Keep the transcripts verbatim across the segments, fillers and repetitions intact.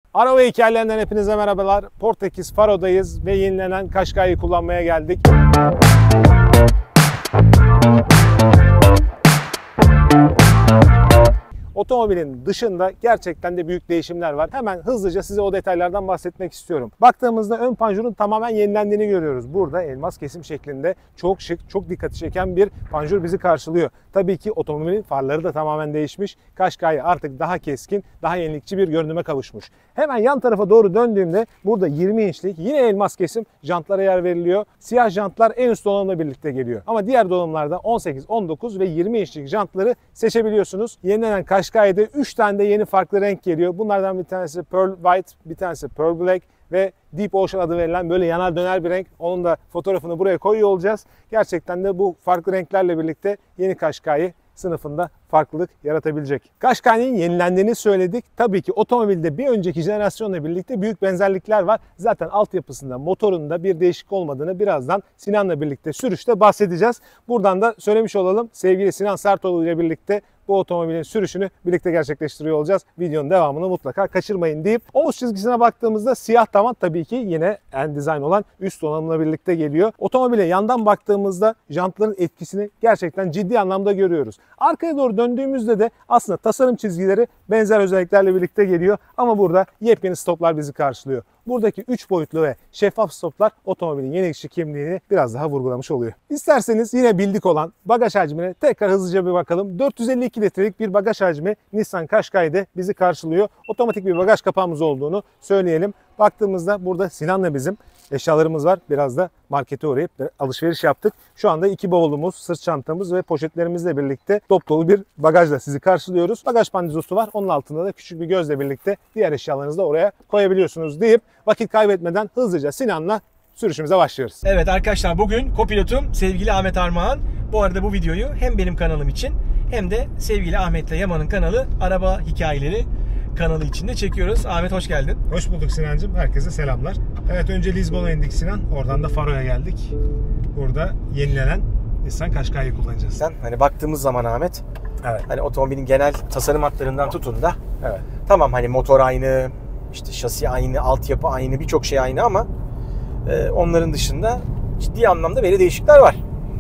Araba hikayelerinden hepinize merhabalar. Portekiz Faro'dayız ve yenilenen Qashqai'yi kullanmaya geldik. Otomobilin dışında gerçekten de büyük değişimler var. Hemen hızlıca size o detaylardan bahsetmek istiyorum. Baktığımızda ön panjurun tamamen yenilendiğini görüyoruz. Burada elmas kesim şeklinde çok şık, çok dikkati çeken bir panjur bizi karşılıyor. Tabii ki otomobilin farları da tamamen değişmiş. Qashqai artık daha keskin, daha yenilikçi bir görünüme kavuşmuş. Hemen yan tarafa doğru döndüğümde burada yirmi inçlik yine elmas kesim jantlara yer veriliyor. Siyah jantlar en üst donanımla birlikte geliyor. Ama diğer donanımlarda on sekiz, on dokuz ve yirmi inçlik jantları seçebiliyorsunuz. Yenilenen Qashqai'de üç tane de yeni farklı renk geliyor. Bunlardan bir tanesi Pearl White, bir tanesi Pearl Black ve Deep Ocean adı verilen böyle yanar döner bir renk. Onun da fotoğrafını buraya koyuyor olacağız. Gerçekten de bu farklı renklerle birlikte yeni Qashqai sınıfında farklılık yaratabilecek. Qashqai'nin yenilendiğini söyledik. Tabii ki otomobilde bir önceki jenerasyonla birlikte büyük benzerlikler var. Zaten altyapısında, motorunda bir değişiklik olmadığını birazdan Sinan'la birlikte sürüşte bahsedeceğiz. Buradan da söylemiş olalım. Sevgili Sinan Sertoğlu ile birlikte bu otomobilin sürüşünü birlikte gerçekleştiriyor olacağız. Videonun devamını mutlaka kaçırmayın deyip omuz çizgisine baktığımızda siyah tavan tabii ki yine en dizayn olan üst donanımla birlikte geliyor. Otomobile yandan baktığımızda jantların etkisini gerçekten ciddi anlamda görüyoruz. Arkaya doğru döndüğümüzde de aslında tasarım çizgileri benzer özelliklerle birlikte geliyor ama burada yepyeni stoplar bizi karşılıyor. Buradaki üç boyutlu ve şeffaf stoplar otomobilin yenilikçi kimliğini biraz daha vurgulamış oluyor. İsterseniz yine bildik olan bagaj hacmine tekrar hızlıca bir bakalım. dört yüz elli iki litrelik bir bagaj hacmi Nissan Qashqai'de bizi karşılıyor. Otomatik bir bagaj kapağımız olduğunu söyleyelim. Baktığımızda burada Sinan'la bizim eşyalarımız var. Biraz da markete uğrayıp alışveriş yaptık. Şu anda iki bavulumuz, sırt çantamız ve poşetlerimizle birlikte dop dolu bir bagajla sizi karşılıyoruz. Bagaj pandizosu var. Onun altında da küçük bir gözle birlikte diğer eşyalarınızı da oraya koyabiliyorsunuz deyip vakit kaybetmeden hızlıca Sinan'la sürüşümüze başlıyoruz. Evet arkadaşlar, bugün kopilotum sevgili Ahmet Armağan. Bu arada bu videoyu hem benim kanalım için hem de sevgili Ahmet'le Yaman'ın kanalı Araba Hikayeleri kanalı içinde çekiyoruz. Ahmet hoş geldin. Hoş bulduk Sinancığım. Herkese selamlar. Evet, önce Lizbon'a indik Sinan. Oradan da Faro'ya geldik. Burada yenilenen Nissan Qashqai'yi kullanacağız. Sen hani baktığımız zaman Ahmet, evet, hani otomobilin genel tasarım hatlarından tutun da, evet, tamam hani motor aynı, işte şasi aynı, altyapı aynı, birçok şey aynı ama e, onların dışında ciddi anlamda veri değişiklikler var.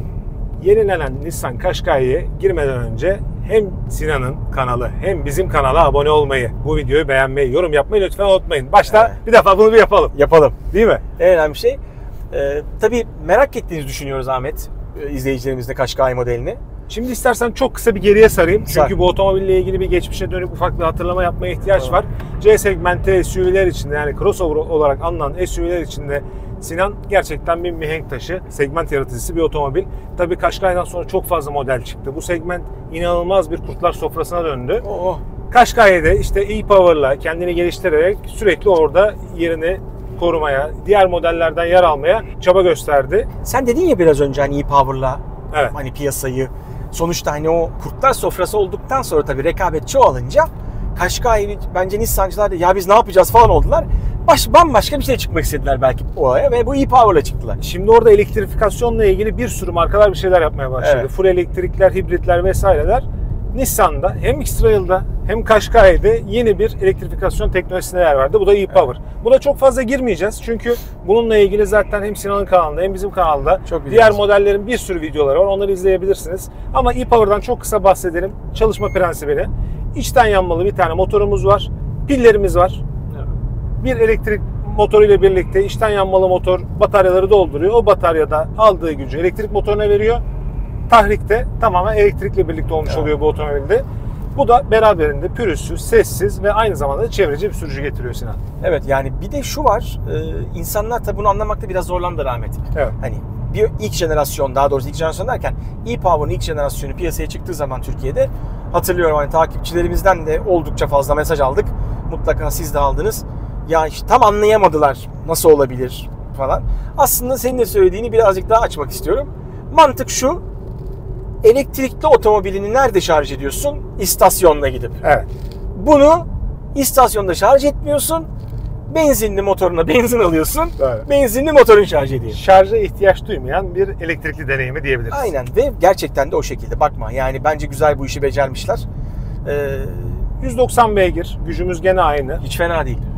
Yenilenen Nissan Qashqai'ye girmeden önce hem Sinan'ın kanalı hem bizim kanala abone olmayı, bu videoyu beğenmeyi, yorum yapmayı lütfen unutmayın. Başta evet, bir defa bunu bir yapalım. Yapalım. Değil mi? En önemli şey. Ee, tabii merak ettiğinizi düşünüyoruz Ahmet, izleyicilerimizde Qashqai modelini. Şimdi istersen çok kısa bir geriye sarayım. Çünkü Sar. bu otomobille ilgili bir geçmişe dönük ufak bir hatırlama yapmaya ihtiyaç evet. var. C segmenti S U V'ler içinde, yani crossover olarak anılan S U V'ler içinde Sinan gerçekten bir mihenk taşı, segment yaratıcısı bir otomobil. Tabii Qashqai'den sonra çok fazla model çıktı. Bu segment inanılmaz bir kurtlar sofrasına döndü. Oh. Qashqai'de işte e-Power'la kendini geliştirerek sürekli orada yerini korumaya, diğer modellerden yer almaya çaba gösterdi. Sen dedin ya biraz önce hani e-Power'la evet, hani piyasayı, sonuçta hani o kurtlar sofrası olduktan sonra tabii rekabet çoğalınca Qashqai bence Nissancılar da ya biz ne yapacağız falan oldular. Baş, bambaşka bir şey çıkmak istediler belki olaya ve bu e-Power'la çıktılar. Şimdi orada elektrifikasyonla ilgili bir sürü markalar bir şeyler yapmaya başladı. Evet. Full elektrikler, hibritler vesaireler. Nissan'da hem X-Trail'da hem Qashqai'de yeni bir elektrifikasyon teknolojisine yer verdi. Bu da e-Power. Evet. Buna çok fazla girmeyeceğiz. Çünkü bununla ilgili zaten hem Sinan'ın kanalında hem bizim kanalda çok diğer modellerin bir sürü videoları var. Onları izleyebilirsiniz. Ama e-Power'dan çok kısa bahsedelim. Çalışma prensibini. İçten yanmalı bir tane motorumuz var. Pillerimiz var. Evet. Bir elektrik motoru ile birlikte içten yanmalı motor bataryaları dolduruyor. O bataryada aldığı gücü elektrik motoruna veriyor. Tahrikte tamamen elektrikle birlikte olmuş evet. oluyor bu otomobilde. Bu da beraberinde pürüzsüz, sessiz ve aynı zamanda da çevreci bir sürücü getiriyor Sinan. Evet, yani bir de şu var, e, insanlar tabi bunu anlamakta biraz zorlandı Ahmet. Evet. Hani bir ilk jenerasyon, daha doğrusu ilk jenerasyon derken e-Power'ın ilk jenerasyonu piyasaya çıktığı zaman Türkiye'de hatırlıyorum hani takipçilerimizden de oldukça fazla mesaj aldık. Mutlaka siz de aldınız. Ya işte tam anlayamadılar nasıl olabilir falan. Aslında senin de söylediğini birazcık daha açmak istiyorum. Mantık şu: elektrikli otomobilini nerede şarj ediyorsun? İstasyonda gidip. Evet. Bunu istasyonda şarj etmiyorsun. Benzinli motoruna benzin alıyorsun. Evet. Benzinli motorun şarj ediyor. Şarja ihtiyaç duymayan bir elektrikli deneyimi diyebiliriz. Aynen ve gerçekten de o şekilde. Bakma yani bence güzel bu işi becermişler. Ee, yüz doksan beygir. Gücümüz gene aynı. Hiç fena değil.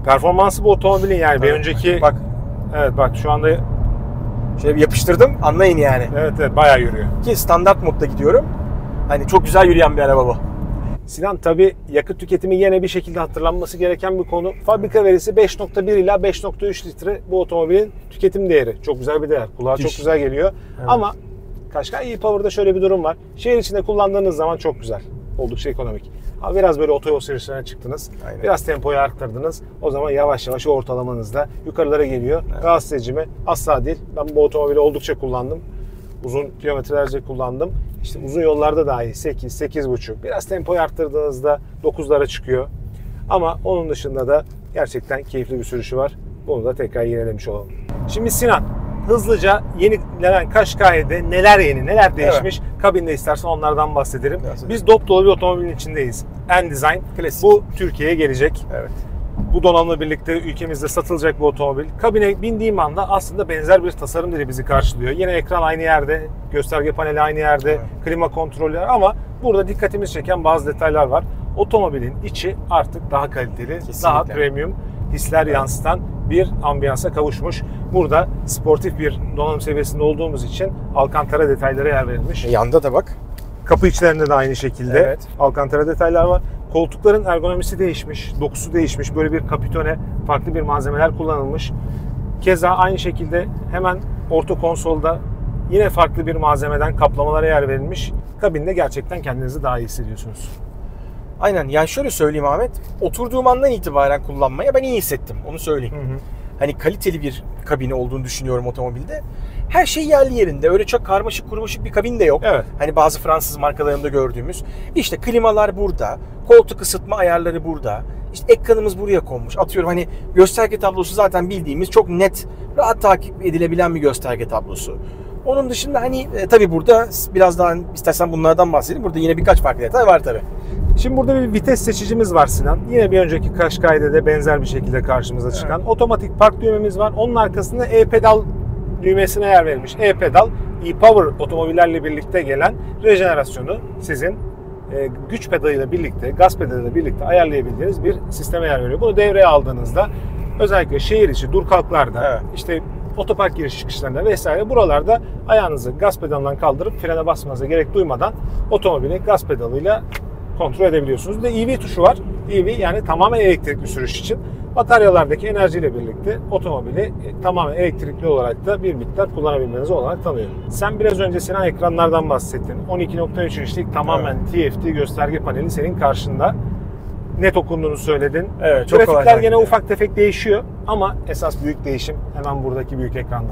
Performansı bu otomobilin yani bir önceki... Bak. Evet bak şu anda... Şöyle bir yapıştırdım, anlayın yani. Evet evet bayağı yürüyor. Ki standart modda gidiyorum. Hani çok güzel yürüyen bir araba bu. Sinan tabii yakıt tüketimi yine bir şekilde hatırlanması gereken bir konu. Fabrika verisi beş nokta bir ila beş nokta üç litre bu otomobilin tüketim değeri. Çok güzel bir değer. Kulağa çok güzel geliyor. Evet. Ama Qashqai e-Power'da şöyle bir durum var. Şehir içinde kullandığınız zaman çok güzel. Oldukça ekonomik. Ama biraz böyle otoyol sürüşlerine çıktınız. Aynen. Biraz tempoyu arttırdınız. O zaman yavaş yavaş ortalamanızda yukarılara geliyor. Evet. Rahatsız edici mi? Asla değil. Ben bu otomobili oldukça kullandım. Uzun kilometrelerce kullandım. İşte uzun yollarda dahi sekiz, sekiz buçuk. Biraz tempoyu arttırdığınızda dokuzlara çıkıyor. Ama onun dışında da gerçekten keyifli bir sürüşü var. Bunu da tekrar yinelemiş olalım. Şimdi Sinan, hızlıca yenilenen Qashqai'de neler yeni, neler değişmiş? Evet. Kabinde istersen onlardan bahsedelim. Evet. Biz dop dolu bir otomobilin içindeyiz. N-Design. Klasik. Bu Türkiye'ye gelecek. Evet. Bu donanımla birlikte ülkemizde satılacak bu otomobil. Kabine bindiğim anda aslında benzer bir tasarım dili bizi karşılıyor. Yine ekran aynı yerde, gösterge paneli aynı yerde, evet. Klima kontrolü ama burada dikkatimizi çeken bazı detaylar var. Otomobilin içi artık daha kaliteli, kesinlikle. Daha premium hisler evet. yansıtan bir ambiyansa kavuşmuş. Burada sportif bir donanım seviyesinde olduğumuz için Alcantara detaylara yer verilmiş. E, yanda da bak. Kapı içlerinde de aynı şekilde evet. Alcantara detaylar var. Koltukların ergonomisi değişmiş, dokusu değişmiş. Böyle bir kapitone, farklı bir malzemeler kullanılmış. Keza aynı şekilde hemen orta konsolda yine farklı bir malzemeden kaplamalara yer verilmiş. Kabinde gerçekten kendinizi daha iyi hissediyorsunuz. Aynen. Yani şöyle söyleyeyim Ahmet. Oturduğum andan itibaren kullanmaya ben iyi hissettim. Onu söyleyeyim. Hı hı. Hani kaliteli bir kabini olduğunu düşünüyorum otomobilde. Her şey yerli yerinde. Öyle çok karmaşık kurmaşık bir kabin de yok. Evet. Hani bazı Fransız markalarında gördüğümüz. İşte klimalar burada. Koltuk ısıtma ayarları burada. İşte ekranımız buraya konmuş. Atıyorum hani gösterge tablosu zaten bildiğimiz çok net, rahat takip edilebilen bir gösterge tablosu. Onun dışında hani e, tabii burada biraz daha istersen bunlardan bahsedelim. Burada yine birkaç farklı detay var tabii. Şimdi burada bir vites seçicimiz var Sinan. Yine bir önceki Qashqai'de de benzer bir şekilde karşımıza çıkan. Evet. Otomatik park düğmemiz var. Onun arkasında e-pedal düğmesine yer verilmiş. E-pedal, e-Power otomobillerle birlikte gelen rejenerasyonu sizin e, güç pedalıyla birlikte, gaz pedalıyla birlikte ayarlayabildiğiniz bir sisteme yer veriyor. Bunu devreye aldığınızda özellikle şehir içi dur kalklarda, evet. işte otopark giriş çıkışlarında vesaire buralarda ayağınızı gaz pedalından kaldırıp frene basmanıza gerek duymadan otomobili gaz pedalıyla kontrol edebiliyorsunuz. Bir de E V tuşu var. E V yani tamamen elektrikli sürüş için. Bataryalardaki enerjiyle birlikte otomobili e, tamamen elektrikli olarak da bir miktar kullanabilmenizi olarak tanıyor. Sen biraz önce Sinan ekranlardan bahsettin. on iki nokta üç inçlik tamamen evet. T F T gösterge paneli senin karşında. Net okunduğunu söyledin. Evet, çok grafikler gene yani. Ufak tefek değişiyor ama esas büyük değişim hemen buradaki büyük ekranda.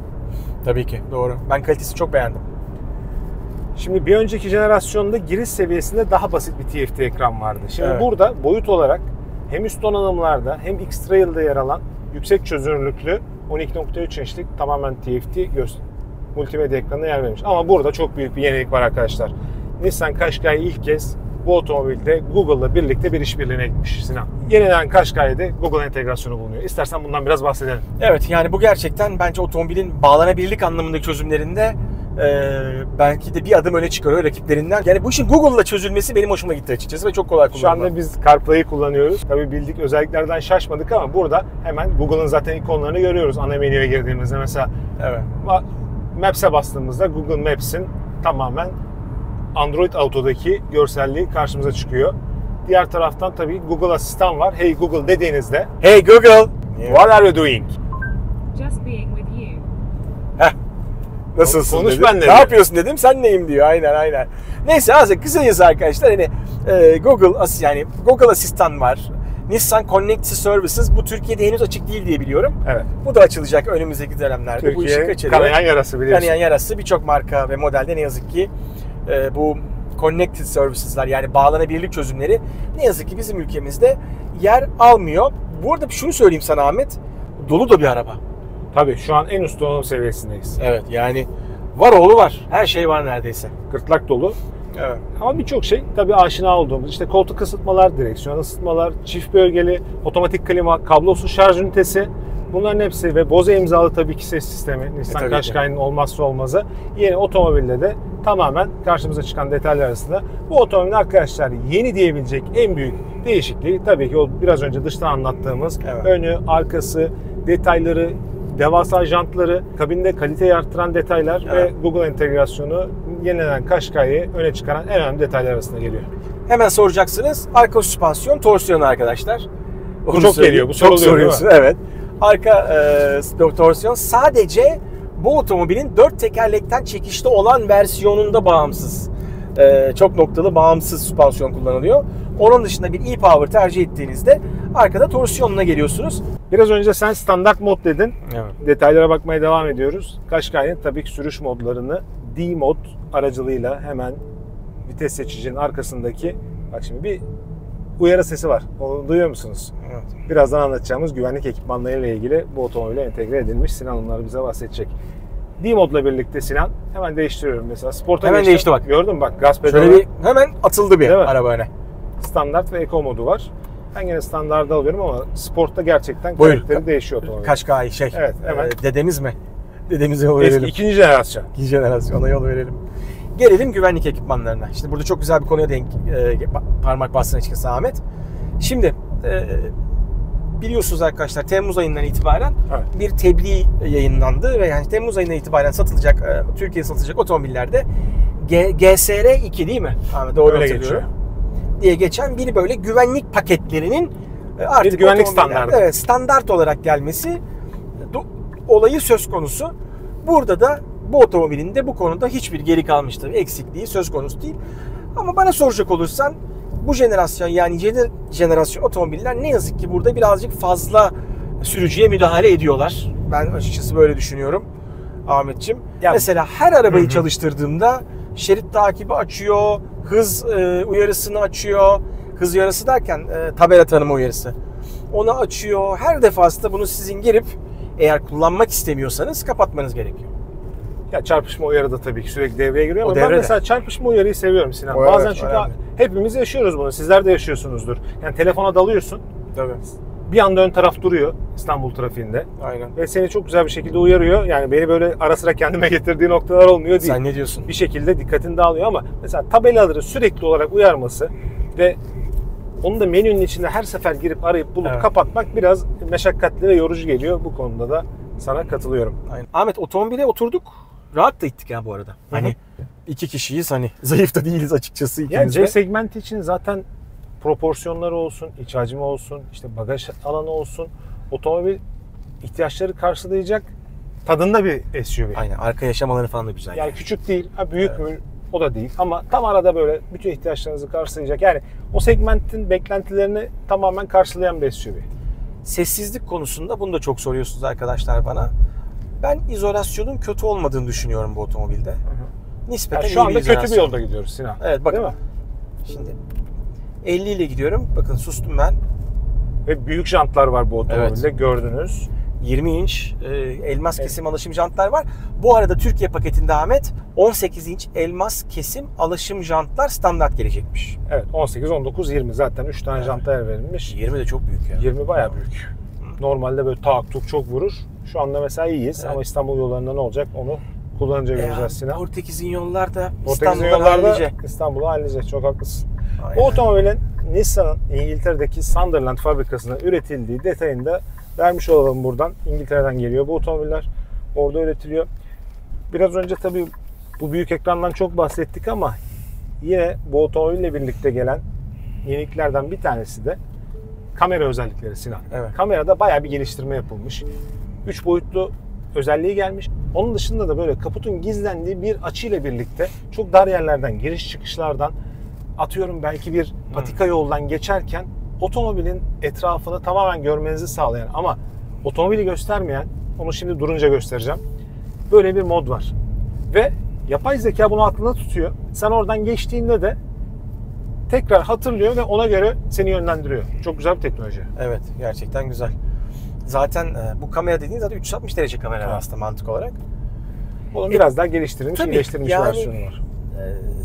Tabii ki doğru. Ben kalitesi çok beğendim. Şimdi bir önceki jenerasyonda giriş seviyesinde daha basit bir T F T ekran vardı. Şimdi evet. burada boyut olarak hem üst donanımlarda hem X-Trail'de yer alan yüksek çözünürlüklü on iki nokta üç inçlik tamamen T F T göz multimedya ekranına yer vermiş. Ama burada çok büyük bir yenilik var arkadaşlar. Nissan Qashqai ilk kez bu otomobilde Google'la birlikte bir işbirliğine gitmiş Sinan. Yenilenen Qashqai'de Google entegrasyonu bulunuyor. İstersen bundan biraz bahsedelim. Evet yani bu gerçekten bence otomobilin bağlanabilirlik anlamındaki çözümlerinde Ee, belki de bir adım öne çıkarıyor rakiplerinden. Yani bu işin Google'la çözülmesi benim hoşuma gitti açıkçası ve çok kolay kullanılıyor. Şu anda biz CarPlay'i kullanıyoruz. Tabii bildik özelliklerden şaşmadık ama burada hemen Google'ın zaten ikonlarını görüyoruz ana menüye girdiğimizde. Mesela evet. Maps'e bastığımızda Google Maps'in tamamen Android Auto'daki görselliği karşımıza çıkıyor. Diğer taraftan tabii Google Asistan var. Hey Google dediğinizde Hey Google, what are you doing? Just being with you. Heh. Nasılsın Konuş dedim. ben dedim. Ne yapıyorsun dedim. Sen neyim diyor. Aynen aynen. Neyse aslında kısacası arkadaşlar hani e, Google as yani Google Asistan var. Nissan Connected Services bu Türkiye'de henüz açık değil diye biliyorum. Evet. Bu da açılacak önümüzdeki dönemlerde. Türkiye, bu işi kaçırıyor. Kanayan yarası biliyorsun. Kanayan yarası birçok marka ve modelde ne yazık ki e, bu Connected Services'lar yani bağlanabilirlik çözümleri ne yazık ki bizim ülkemizde yer almıyor. Bu arada şunu söyleyeyim sana Ahmet. Dolu da bir araba. Tabii şu an en üst donanım seviyesindeyiz. Evet yani var oğlu var. Her şey var neredeyse. Gırtlak dolu. Evet. Ama birçok şey tabii aşina olduğumuz işte koltuk ısıtmalar, direksiyon ısıtmalar, çift bölgeli, otomatik klima, kablosuz şarj ünitesi bunların hepsi ve Bose imzalı tabii ki ses sistemi Nissan e, Qashqai'nin olmazsa olmazı. Yeni otomobilde de tamamen karşımıza çıkan detaylar arasında. Bu otomobilin arkadaşlar yeni diyebilecek en büyük değişikliği tabii ki o biraz önce dıştan anlattığımız Evet. önü, arkası, detayları, devasa jantları, kabinde kaliteyi arttıran detaylar Evet. ve Google entegrasyonu yenilenen Qashqai'yi öne çıkaran en önemli detaylar arasında geliyor. Hemen soracaksınız. Arka süspansiyon torsiyon arkadaşlar. Onu çok söyleyeyim. geliyor, bu Çok soruluyor, değil mi? soruyorsun. Evet. Arka e, torsiyon sadece bu otomobilin dört tekerlekten çekişli olan versiyonunda bağımsız. E, çok noktalı bağımsız süspansiyon kullanılıyor. Onun dışında bir e-Power tercih ettiğinizde arkada torsiyonuna geliyorsunuz. Biraz önce sen standart mod dedin. Evet. Detaylara bakmaya devam ediyoruz. Qashqai'nin tabii ki sürüş modlarını D-Mod aracılığıyla hemen vites seçicinin arkasındaki, bak şimdi bir uyarı sesi var. Onu duyuyor musunuz? Evet. Birazdan anlatacağımız güvenlik ekipmanlarıyla ilgili bu otomobile entegre edilmiş. Sinan onları bize bahsedecek. D-Mod'la birlikte Sinan hemen değiştiriyorum mesela. Sport'a Hemen geçtim. değişti bak. Gördün mü bak, gaz pedalı. Şöyle bir hemen atıldı bir Değil mi? araba öne. Standart ve Eco modu var. Ben yine standarda alıyorum ama sportta gerçekten Buyur. karakteri değişiyor otomobil. Qashqai şey. Evet, hemen. e, dedemiz mi? Dedemize yol Eski verelim. ikinci jenerasyon. İkinci jenerasyona yol verelim. Gelelim güvenlik ekipmanlarına. Şimdi burada çok güzel bir konuya denk e, parmak bastın açıkçası Ahmet. Şimdi e, biliyorsunuz arkadaşlar Temmuz ayından itibaren Evet. bir tebliğ yayınlandı ve yani Temmuz ayından itibaren satılacak e, Türkiye'ye satılacak otomobillerde G- G S R iki değil mi? Ahmet doğru Öyle hatırlıyorum. geçiyor. Diye geçen bir böyle güvenlik paketlerinin e, artık Bir güvenlik otomobillerde, standardı. Evet, standart olarak gelmesi do- olayı söz konusu. Burada da bu otomobilin de bu konuda hiçbir geri kalmış tabii eksikliği söz konusu değil. Ama bana soracak olursan bu jenerasyon yani yeni jenerasyon otomobiller ne yazık ki burada birazcık fazla sürücüye müdahale ediyorlar. Ben açıkçası böyle düşünüyorum Ahmetciğim. Ya- Mesela her arabayı Hı hı. çalıştırdığımda şerit takibi açıyor, hız e, uyarısını açıyor. Hız uyarısı derken e, tabela tanıma uyarısı. Onu açıyor. Her defasında bunu sizin girip eğer kullanmak istemiyorsanız kapatmanız gerekiyor. Ya çarpışma uyarı da tabii ki sürekli devreye giriyor O ama ben devrede. mesela çarpışma uyarıyı seviyorum Sinan. O Bazen evet, çünkü önemli. hepimiz yaşıyoruz bunu. Sizler de yaşıyorsunuzdur. Yani telefona dalıyorsun. Tabii. Bir anda ön taraf duruyor İstanbul trafiğinde Aynen. ve seni çok güzel bir şekilde uyarıyor. Yani beni böyle ara sıra kendime getirdiği noktalar olmuyor değil. Sen ne diyorsun? Bir şekilde dikkatini dağılıyor ama mesela tabelaları sürekli olarak uyarması ve onu da menünün içinde her sefer girip arayıp bulup Evet. kapatmak biraz meşakkatli ve yorucu geliyor. Bu konuda da sana katılıyorum. Aynen. Ahmet otomobile oturduk. Rahat da gittik ya bu arada. Hani iki kişiyiz hani zayıf da değiliz açıkçası Yani ikimiz C de. segmenti için zaten proporsiyonları olsun, iç hacmi olsun, işte bagaj alanı olsun, otomobil ihtiyaçları karşılayacak tadında bir S U V. Aynen arka yaşam alanı falan da güzel. Yani küçük değil, ha büyük mü o da değil ama tam arada böyle bütün ihtiyaçlarınızı karşılayacak. Yani o segmentin beklentilerini tamamen karşılayan bir S U V. Sessizlik konusunda bunu da çok soruyorsunuz arkadaşlar bana. Ben izolasyonun kötü olmadığını düşünüyorum bu otomobilde. Nispeten Yani iyi şu anda bir kötü bir izolasyon. yolda gidiyoruz Sinan. Evet bakın. Değil mi? Şimdi elli ile gidiyorum. Bakın sustum ben. Ve büyük jantlar var bu otomobilde gördünüz. yirmi inç e, elmas kesim alışım jantlar var. Bu arada Türkiye paketinde Ahmet on sekiz inç elmas kesim alışım jantlar standart gelecekmiş. Evet on sekiz, on dokuz, yirmi zaten üç tane janta yer verilmiş. yirmi de çok büyük ya. yirmi bayağı büyük. Normalde böyle tak tuk çok vurur. Şu anda mesela iyiyiz Evet. ama İstanbul yollarında ne olacak onu kullanınca göreceğiz Ya, Sinan. Portekiz'in yollarda Portekiz'in İstanbul'dan yollarda hallice. İstanbul'u halledecek. Çok haklısın. Aynen. Bu otomobilin Nissan'ın İngiltere'deki Sunderland fabrikasında üretildiği detayını da vermiş olalım buradan. İngiltere'den geliyor bu otomobiller. Orada üretiliyor. Biraz önce tabii bu büyük ekrandan çok bahsettik ama yine bu otomobille birlikte gelen yeniliklerden bir tanesi de kamera özellikleri Sinan. Evet. Kamerada bayağı bir geliştirme yapılmış. üç boyutlu özelliği gelmiş. Onun dışında da böyle kaputun gizlendiği bir açıyla birlikte çok dar yerlerden, giriş çıkışlardan atıyorum belki bir patika yoldan geçerken otomobilin etrafını tamamen görmenizi sağlayan ama otomobili göstermeyen, onu şimdi durunca göstereceğim. Böyle bir mod var. Ve yapay zeka bunu aklında tutuyor. Sen oradan geçtiğinde de tekrar hatırlıyor ve ona göre seni yönlendiriyor. Çok güzel bir teknoloji. Evet gerçekten güzel. Zaten e, bu kamera dediğin zaten üç yüz altmış derece kamera Evet. aslında mantık olarak. Onun E, biraz daha geliştirilmiş, tabii, iyileştirilmiş yani- versiyonu var. E,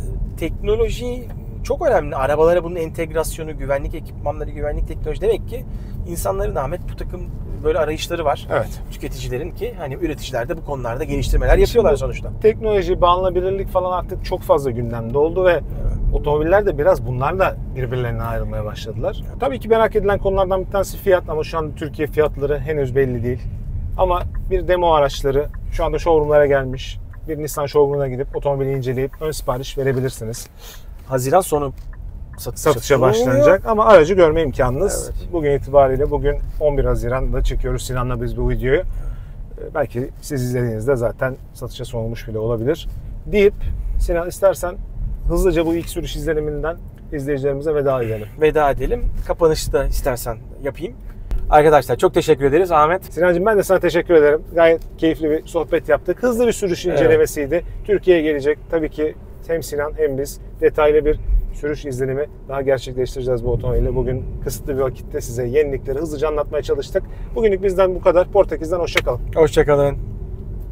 teknoloji çok önemli. Arabalara bunun entegrasyonu, güvenlik ekipmanları, güvenlik teknoloji demek ki insanların Ahmet bu takım böyle arayışları var. Evet. Tüketicilerin ki hani üreticiler de bu konularda geliştirmeler yapıyorlar sonuçta. Teknoloji, bağlanabilirlik falan artık çok fazla gündemde oldu ve otomobiller de biraz bunlarla birbirlerine ayrılmaya başladılar. Tabii ki merak edilen konulardan bir tanesi fiyat ama şu anda Türkiye fiyatları henüz belli değil. Ama bir demo araçları şu anda showroomlara gelmiş. Bir Nissan showroomuna gidip otomobili inceleyip ön sipariş verebilirsiniz. Haziran sonu satış Satışa başlanacak ama aracı görme imkanınız evet. Bugün itibariyle bugün on bir Haziran'da çekiyoruz Sinan'la biz bu videoyu. Belki siz izlediğinizde zaten satışa sunulmuş bile olabilir. Deyip Sinan istersen hızlıca bu ilk sürüş izleniminden izleyicilerimize veda edelim. Veda edelim. Kapanışı da istersen yapayım. Arkadaşlar çok teşekkür ederiz Ahmet. Sinancığım ben de sana teşekkür ederim. Gayet keyifli bir sohbet yaptık. Hızlı bir sürüş incelemesiydi. Evet. Türkiye'ye gelecek. Tabii ki hem Sinan hem biz detaylı bir sürüş izlenimi daha gerçekleştireceğiz bu otomobille. Bugün kısıtlı bir vakitte size yenilikleri hızlıca anlatmaya çalıştık. Bugünlük bizden bu kadar. Portekiz'den hoşça kalın. Hoşça kalın.